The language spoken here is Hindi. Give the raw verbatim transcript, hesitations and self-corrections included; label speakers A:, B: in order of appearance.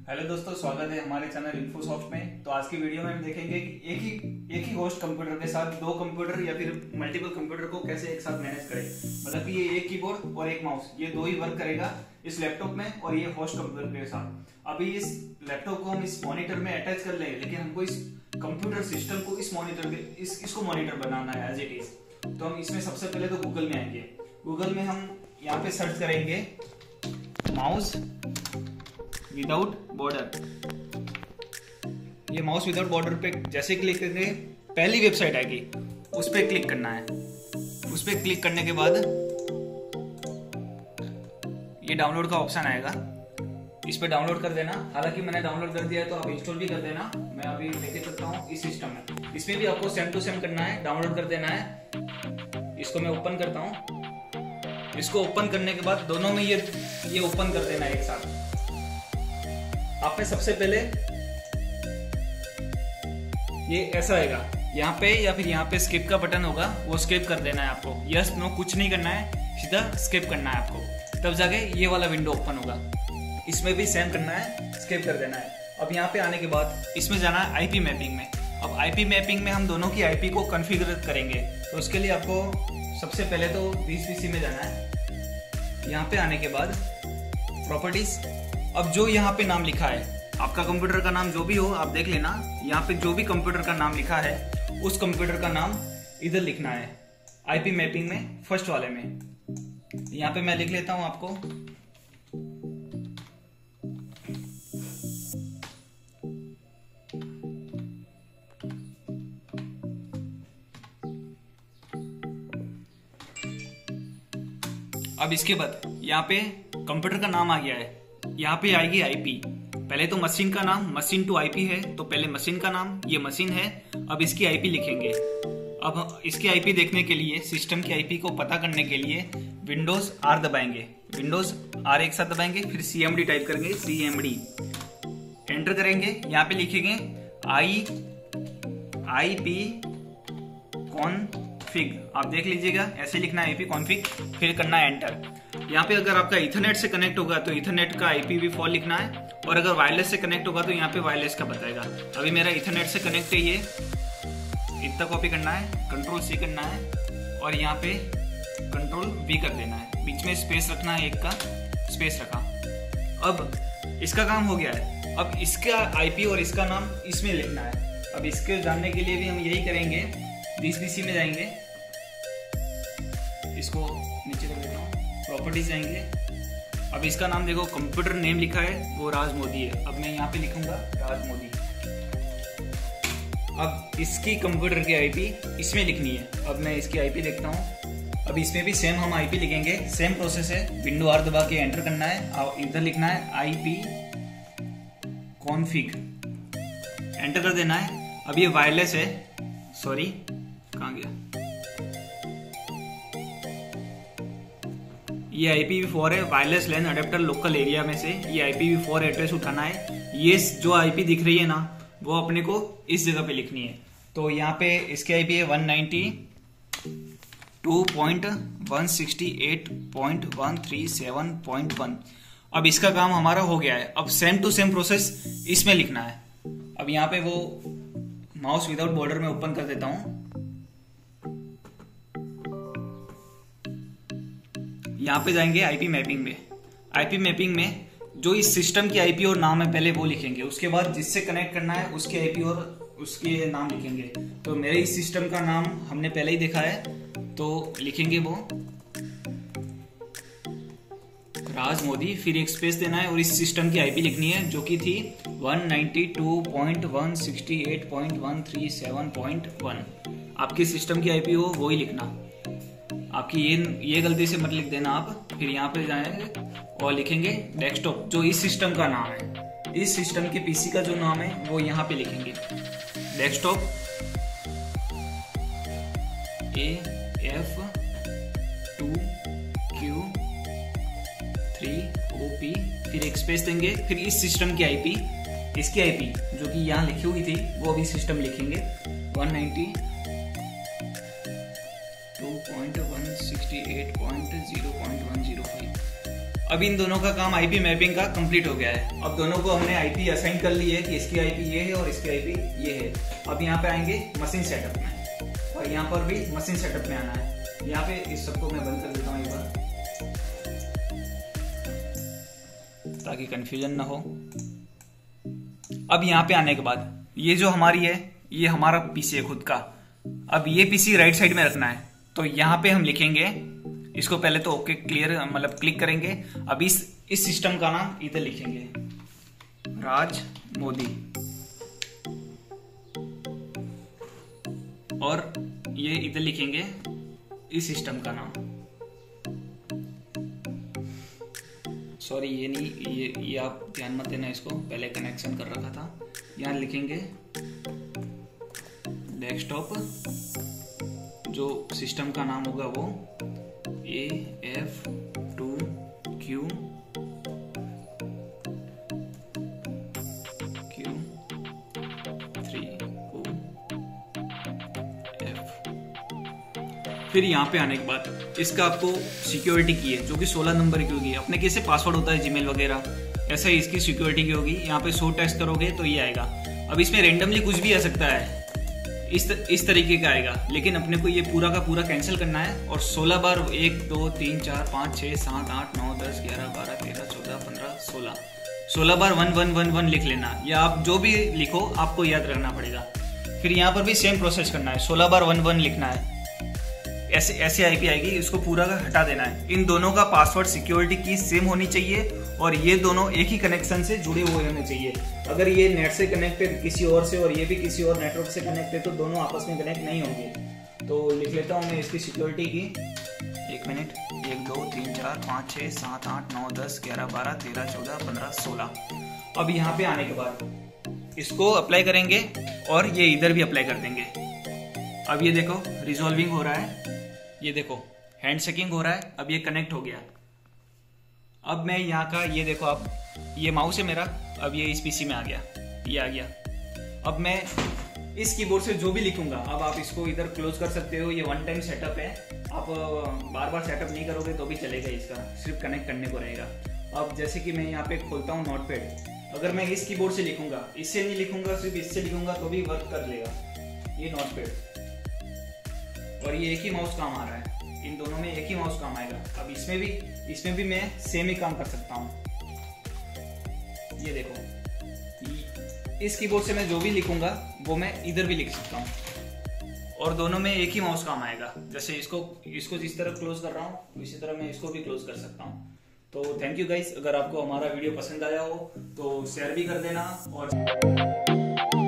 A: हेलो दोस्तों, स्वागत है हमारे चैनल इन्फोसॉफ्ट में। तो आज की वीडियो में हम देखेंगे कि एक ही एक ही होस्ट कंप्यूटर के साथ दो कंप्यूटर या फिर मल्टीपल कंप्यूटर को कैसे एक साथ मैनेज करें। मतलब कि ये एक कीबोर्ड और एक माउस, ये दो ही वर्क करेगा इस लैपटॉप में और ये होस्ट कंप्यूटर के साथ। अभी इस लैपटॉप को हम इस मॉनिटर में अटैच कर लेंगे, लेकिन हमको इस कंप्यूटर सिस्टम को इस मॉनिटर के इस इसको मॉनिटर बनाना है एज इट इज। तो हम इसमें सबसे पहले तो गूगल में आएंगे। गूगल में हम यहाँ पे सर्च करेंगे माउस विदाउट बॉर्डर। ये माउस विदाउट बॉर्डर पे जैसे क्लिक करेंगे पहली वेबसाइट आएगी, उस पर क्लिक करना है। उस पर क्लिक करने के बाद ये डाउनलोड का ऑप्शन आएगा, इस पे डाउनलोड कर देना। हालांकि मैंने डाउनलोड कर दिया है तो आप इंस्टॉल भी कर देना। मैं अभी लेके चलता हूँ इस सिस्टम में। इसमें भी आपको सेम टू सेम करना है, डाउनलोड कर देना है। इसको मैं ओपन करता हूँ। इसको ओपन करने के बाद दोनों में ये ये ओपन कर देना है एक साथ। आप में सबसे पहले ये ऐसा आएगा, यहाँ पे या फिर यहाँ पे स्किप का बटन होगा, वो स्किप कर देना है आपको। यस नो कुछ नहीं करना है, सीधा स्किप करना है आपको, तब जाके ये वाला विंडो ओपन होगा। इसमें भी सेम करना है, स्किप कर देना है। अब यहाँ पे आने के बाद इसमें जाना है आईपी मैपिंग में। अब आईपी मैपिंग में हम दोनों की आईपी को कॉन्फ़िगर करेंगे। तो उसके लिए आपको सबसे पहले तो बीस पीसी में जाना है। यहाँ पे आने के बाद प्रॉपर्टीज, अब जो यहाँ पे नाम लिखा है, आपका कंप्यूटर का नाम जो भी हो आप देख लेना। यहाँ पे जो भी कंप्यूटर का नाम लिखा है उस कंप्यूटर का नाम इधर लिखना है आईपी मैपिंग में, फर्स्ट वाले में। यहाँ पे मैं लिख लेता हूं आपको अब इसके बाद यहाँ पे कंप्यूटर का नाम आ गया है, यहाँ पे आएगी आईपी। पहले तो मशीन का नाम, मशीन टू आईपी है तो पहले मशीन का नाम, ये मशीन है। अब इसकी आईपी लिखेंगे। अब इसकी आईपी देखने के लिए, सिस्टम की आईपी को पता करने के लिए विंडोज आर दबाएंगे। विंडोज आर एक साथ दबाएंगे, फिर सीएमडी टाइप करेंगे, सीएमडी एंटर करेंगे। यहाँ पे लिखेंगे आई आई पी कॉन्फिग, आप देख लीजिएगा ऐसे लिखना है आईपी कॉन्फिग, फिर करना है एंटर। यहाँ पे अगर आपका इथरनेट से कनेक्ट होगा तो इथरनेट का आईपी वी फोर लिखना है, और अगर वायरलेस से कनेक्ट होगा तो यहाँ पे वायरलेस का बताएगा। अभी मेरा इथरनेट से कनेक्ट है, ये इतना कॉपी करना है, कंट्रोल सी करना है और यहाँ पे कंट्रोल वी कर देना है। बीच में स्पेस रखना है, एक का स्पेस रखा। अब इसका काम हो गया है। अब इसका आईपी और इसका नाम इसमें लिखना है। अब इसके जानने के लिए भी हम यही करेंगे, बीस पीसी में जाएंगे, इसको नीचे कर देता हूँ, प्रॉपर्टीज जाएंगे। अब इसका नाम देखो, कंप्यूटर नेम लिखा है वो राज मोदी है। अब मैं यहाँ पे लिखूंगा राज मोदी। अब इसकी कंप्यूटर की आईपी इसमें लिखनी है। अब मैं इसकी आईपी लिखता हूँ। अब इसमें भी सेम हम आईपी लिखेंगे, सेम प्रोसेस है। विंडो आर दबा के एंटर करना है और इधर लिखना है आईपी कॉन्फिग, एंटर कर देना है। अब ये वायरलेस है, सॉरी कहाँ गया, ये आई पी वी फोर है, wireless LAN adapter local area में से ये I P V four address उठाना है। ये जो आईपी दिख रही है ना, वो अपने को इस जगह पे लिखनी है। तो यहाँ पे इसकी आईपी है one ninety two point one sixty eight point one three seven point one. अब इसका काम हमारा हो गया है। अब सेम टू सेम प्रोसेस इसमें लिखना है। अब यहाँ पे वो माउस विदाउट बॉर्डर में ओपन कर देता हूं। यहाँ पे जाएंगे आईपी मैपिंग में। आईपी मैपिंग में जो इस सिस्टम की आईपी और नाम है पहले वो लिखेंगे, उसके बाद जिससे कनेक्ट करना है उसकी आईपी और उसके नाम लिखेंगे। तो मेरे इस सिस्टम का नाम हमने पहले ही देखा है, तो लिखेंगे वो राज मोदी, फिर एक स्पेस देना है और इस सिस्टम की आईपी लिखनी है जो कि थी one ninety two point one sixty eight point one three seven point one. आपकी सिस्टम की आईपी हो वो ही लिखना, आपकी ये ये गलती से मत लिख देना आप। फिर यहाँ पे जाएंगे और लिखेंगे डेस्कटॉप, जो इस सिस्टम का नाम है। इस सिस्टम के पीसी का जो नाम है वो यहाँ पे लिखेंगे desktop A F two Q three O P, फिर एक स्पेस देंगे, फिर इस सिस्टम की आईपी, इसकी आईपी जो कि यहाँ लिखी हुई थी वो भी सिस्टम लिखेंगे one ninety two point one sixty eight point zero point one zero five. अब इन दोनों का काम आईपी मैपिंग का कंप्लीट हो गया है। अब दोनों को हमने आईपी असाइन कर ली है कि इसकी आईपी ये है और इसकी आईपी ये है। अब यहाँ पे आएंगे मशीन सेटअप में और यहाँ पर भी मशीन सेटअप में आना है। यहाँ पे इस सबको मैं बंद कर देता हूँ एक बार ताकि कंफ्यूजन ना हो। अब यहाँ पे आने के बाद ये जो हमारी है ये हमारा पीसी है खुद का। अब ये पीसी राइट साइड में रखना है, तो यहाँ पे हम लिखेंगे इसको पहले तो ओके क्लियर मतलब क्लिक करेंगे। अब इस इस सिस्टम का नाम इधर लिखेंगे राज मोदी और ये इधर लिखेंगे इस सिस्टम का नाम। सॉरी ये नहीं, ये ये आप ध्यान मत देना, इसको पहले कनेक्शन कर रखा था। यहां लिखेंगे डेस्कटॉप, जो सिस्टम का नाम होगा वो A F two Q Q three O F. फिर यहाँ पे आने के बाद इसका आपको सिक्योरिटी की है जो कि सोलह नंबर की होगी। अपने कैसे पासवर्ड होता है जीमेल वगैरह, ऐसा ही इसकी सिक्योरिटी की होगी। यहाँ पे सौ टेस्ट करोगे तो ये आएगा। अब इसमें रेंडमली कुछ भी आ सकता है, इस त, इस तरीके का आएगा, लेकिन अपने को ये पूरा का पूरा कैंसिल करना है। और सोलह बार एक दो तीन चार पाँच छः सात आठ नौ दस ग्यारह बारह तेरह चौदह पंद्रह सोलह सोलह बार वन वन वन वन लिख लेना, या आप जो भी लिखो आपको याद रखना पड़ेगा। फिर यहाँ पर भी सेम प्रोसेस करना है, सोलह बार वन वन लिखना है। ऐसे ऐसे आईपी आएगी, इसको पूरा का हटा देना है। इन दोनों का पासवर्ड सिक्योरिटी की सेम होनी चाहिए और ये दोनों एक ही कनेक्शन से जुड़े हुए होने चाहिए। अगर ये नेट से कनेक्टेड किसी और से और ये भी किसी और नेटवर्क से कनेक्टेड तो दोनों आपस में कनेक्ट नहीं होंगे। तो लिख लेता हूँ मैं इसकी सिक्योरिटी की, एक मिनट, एक दो तीन चार पाँच छः सात आठ नौ दस ग्यारह बारह तेरह चौदह पंद्रह सोलह। अब यहाँ पे आने के बाद इसको अप्लाई करेंगे और ये इधर भी अप्लाई कर देंगे। अब ये देखो रिजॉल्विंग हो रहा है, ये देखो हैंड शेकिंग हो रहा है। अब ये कनेक्ट हो गया। अब मैं यहाँ का ये देखो, आप ये माउस है मेरा, अब ये इस पीसी में आ गया, ये आ गया। अब मैं इस कीबोर्ड से जो भी लिखूंगा, अब आप इसको इधर क्लोज कर सकते हो। ये वन टाइम सेटअप है, आप बार बार सेटअप नहीं करोगे तो भी चलेगा, इसका सिर्फ कनेक्ट करने को रहेगा। अब जैसे कि मैं यहाँ पे खोलता हूँ नोटपैड, अगर मैं इस कीबोर्ड से लिखूंगा, इससे नहीं लिखूंगा, सिर्फ इससे लिखूंगा तो भी वर्क कर लेगा ये नोटपैड। और ये एक ही माउस काम आ रहा है, इन दोनों में एक ही माउस काम आएगा। अब इसमें भी इसमें भी मैं सेम ही काम कर सकता हूँ। ये देखो इस कीबोर्ड से मैं जो भी लिखूंगा वो मैं इधर भी लिख सकता हूँ और दोनों में एक ही माउस काम आएगा। जैसे इसको इसको जिस तरह क्लोज कर रहा हूँ इसी तरह मैं इसको भी क्लोज कर सकता हूँ। तो थैंक यू गाइस, अगर आपको हमारा वीडियो पसंद आया हो तो शेयर भी कर देना और